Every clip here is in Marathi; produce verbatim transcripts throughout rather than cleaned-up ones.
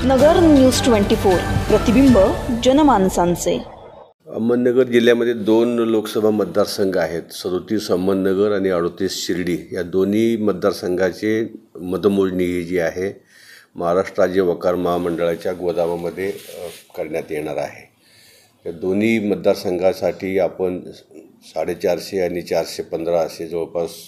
नगर न्यूज चोवीस प्रतिबिंब जनमानसांचे। अहमदनगर जिल्ह्यामध्ये दोन लोकसभा मतदारसंघ आहेत, सदोतीस अहमदनगर आणि अडतीस शिर्डी। या दोन्ही मतदारसंघाचे मतमोजणी जी आहे महाराष्ट्र राज्य वकार महामंडळाच्या गोदामामध्ये करण्यात येणार आहे। या दोन्ही मतदारसंघासाठी आपण साडेचारशे आणि चारशे पंधरा असे जवळपास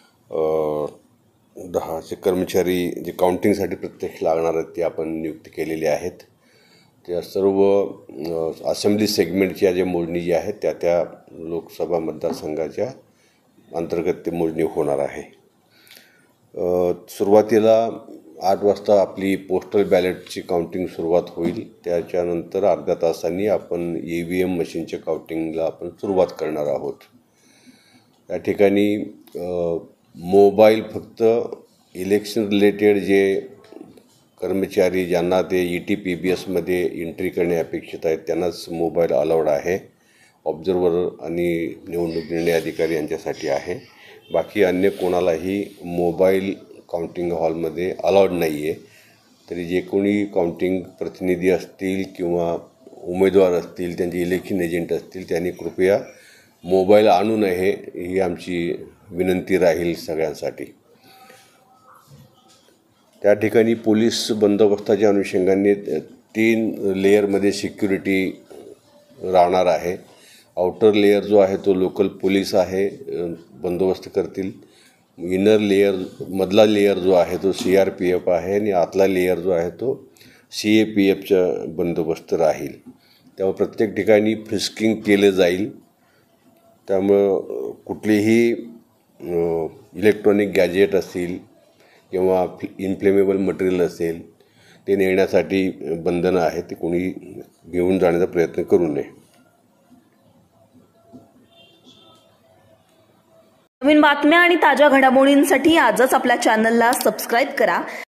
दहाचे कर्मचारी जे काउंटिंगसाठी प्रत्यक्ष लागणार आहेत ते आपण नियुक्त केलेले आहेत। त्या सर्व असेंब्ली सेगमेंटच्या जे मोजणी जी आहे त्या त्या लोकसभा मतदारसंघाच्या अंतर्गत ते मोजणी होणार आहे। सुरुवातीला आठ वाजता आपली पोस्टल बॅलेटची काउंटिंग सुरुवात होईल। त्याच्यानंतर अर्ध्या तासांनी आपण ई व्ही एम मशीनच्या काउंटिंगला आपण सुरुवात करणार आहोत। या ठिकाणी मोबाईल फक्त इलेक्शन रिलेटेड जे कर्मचारी ज्यांना ते ई टी पी बी एसमध्ये एंट्री करणे अपेक्षित आहे त्यांनाच मोबाईल अलाउड आहे। ऑब्झर्वर आणि निवडणूक निर्णय अधिकारी यांच्यासाठी आहे। बाकी अन्य कोणालाही मोबाईल काउंटिंग हॉलमध्ये अलाउड नाही आहे। तरी जे कोणी काउंटिंग प्रतिनिधी असतील किंवा उमेदवार असतील, त्यांचे इलेक्शन एजंट असतील, त्यांनी कृपया मोबाईल आणू नये ही आमची विनंती राहील सगळ्यांसाठी। त्या ठिकाणी पोलीस बंदोबस्ताच्या अनुषंगाने तीन लेयरमध्ये सिक्युरिटी राहणार आहे। आउटर लेयर जो आहे तो लोकल पोलीस आहे, बंदोबस्त करतील। इनर लेयर मधला लेयर जो आहे तो सी आर पी एफ आहे आणि आतला लेयर जो आहे तो सी ए पी एफचा बंदोबस्त राहील। त्यामुळे प्रत्येक ठिकाणी फ्रिस्किंग केले जाईल। त्यामुळं कुठलीही इलेक्ट्रॉनिक गॅजेट असेल किंवा इन्फ्लेमेबल मटेरियल असेल ते नेण्यासाठी बंधनं आहे, ते कोणी घेऊन जाण्याचा प्रयत्न करू नये। नवीन बातम्या आणि ताज्या घडामोडींसाठी आजच आपल्या चॅनलला सबस्क्राईब करा।